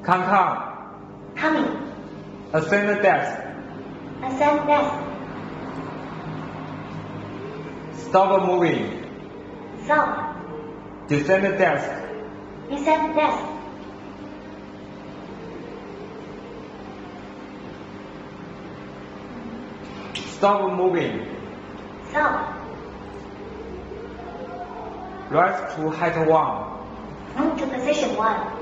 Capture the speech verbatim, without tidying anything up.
Come, come. Coming. Ascend the desk. Ascend desk. Stop moving. Stop. Descend the desk. Descend desk. Stop moving. Stop. Rise to height one. Move to position one.